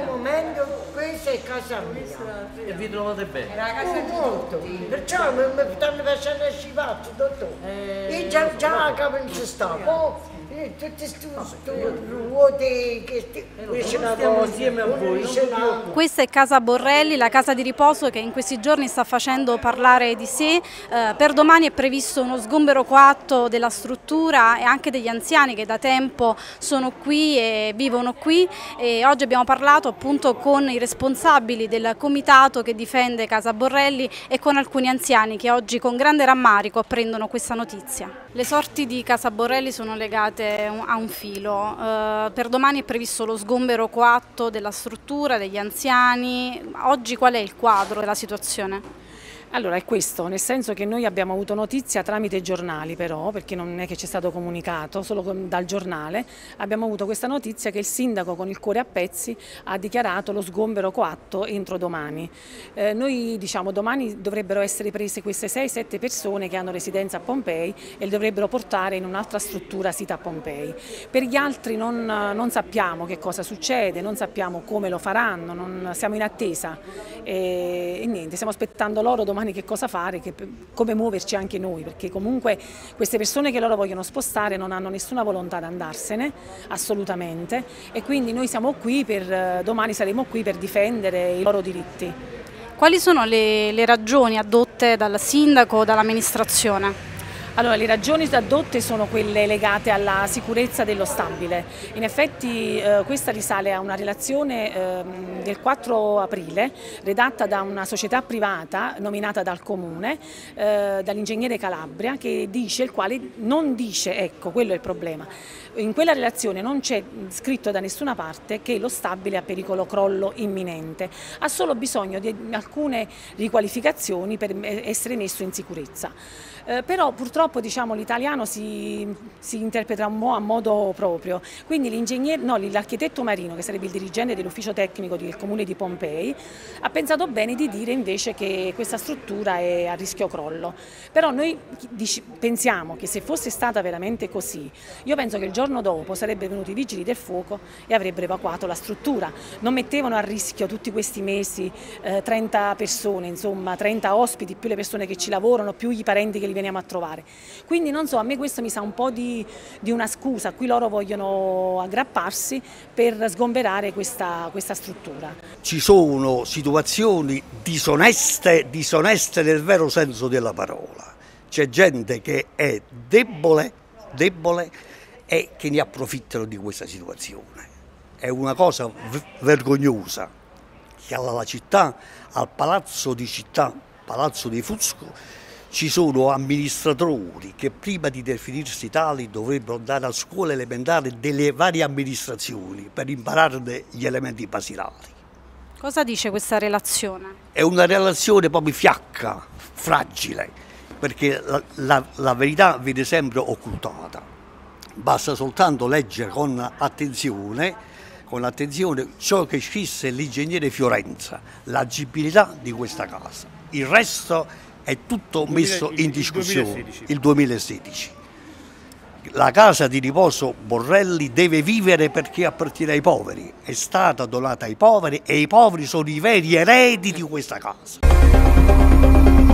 momento questa è casa mia. E vi trovate bene? È la casa di molto. Perciò mi stanno facendo scivacci, dottore. Io già capisco sta. Tutti questi ruote che stiamo insieme a voi. Questa è Casa Borrelli, la casa di riposo che in questi giorni sta facendo parlare di sé. Per domani è previsto uno sgombero coatto della struttura e anche degli anziani che da tempo sono qui e vivono qui. E oggi abbiamo parlato appunto con i responsabili del comitato che difende Casa Borrelli e con alcuni anziani che oggi con grande rammarico apprendono questa notizia. Le sorti di Casa Borrelli sono legate a un filo. Per domani è previsto lo sgombero coatto della struttura, degli anziani. Oggi qual è il quadro della situazione? Allora è questo, nel senso che noi abbiamo avuto notizia tramite i giornali però, perché non è che ci è stato comunicato, solo dal giornale, abbiamo avuto questa notizia che il sindaco con il cuore a pezzi ha dichiarato lo sgombero coatto entro domani. Noi diciamo domani dovrebbero essere prese queste 6-7 persone che hanno residenza a Pompei e le dovrebbero portare in un'altra struttura sita a Pompei. Per gli altri non sappiamo che cosa succede, non sappiamo come lo faranno, siamo in attesa e niente, stiamo aspettando loro domani che cosa fare, come muoverci anche noi, perché comunque queste persone che loro vogliono spostare non hanno nessuna volontà di andarsene, assolutamente, e quindi noi siamo qui domani saremo qui per difendere i loro diritti. Quali sono le ragioni addotte dal sindaco o dall'amministrazione? Allora, le ragioni addotte sono quelle legate alla sicurezza dello stabile. In effetti questa risale a una relazione del 4 aprile redatta da una società privata nominata dal Comune, dall'ingegnere Calabria, il quale non dice, ecco, quello è il problema. In quella relazione non c'è scritto da nessuna parte che lo stabile ha pericolo crollo imminente, ha solo bisogno di alcune riqualificazioni per essere messo in sicurezza. Però purtroppo diciamo, l'italiano si interpreta un po' a modo proprio, quindi l'architetto Marino, che sarebbe il dirigente dell'ufficio tecnico del comune di Pompei, ha pensato bene di dire invece che questa struttura è a rischio crollo. Però noi pensiamo che se fosse stata veramente così, io penso che il giorno dopo sarebbero venuti i vigili del fuoco e avrebbero evacuato la struttura, non mettevano a rischio tutti questi mesi 30 persone, insomma 30 ospiti, più le persone che ci lavorano, più i parenti che li veniamo a trovare. Quindi non so, a me questo mi sa un po' di una scusa a cui loro vogliono aggrapparsi per sgomberare questa struttura. Ci sono situazioni disoneste nel vero senso della parola. C'è gente che è debole e che ne approfittano di questa situazione. È una cosa vergognosa che alla città, al Palazzo di Città, Palazzo di Fusco, ci sono amministratori che prima di definirsi tali dovrebbero andare a scuola elementare delle varie amministrazioni per imparare gli elementi basilari. Cosa dice questa relazione? È una relazione proprio fiacca, fragile, perché la verità viene sempre occultata. Basta soltanto leggere con attenzione ciò che scrisse l'ingegnere Fiorenza, l'agibilità di questa casa. Il resto è tutto messo in discussione. Il 2016. La casa di riposo Borrelli deve vivere perché appartiene ai poveri, è stata donata ai poveri e i poveri sono i veri eredi di questa casa.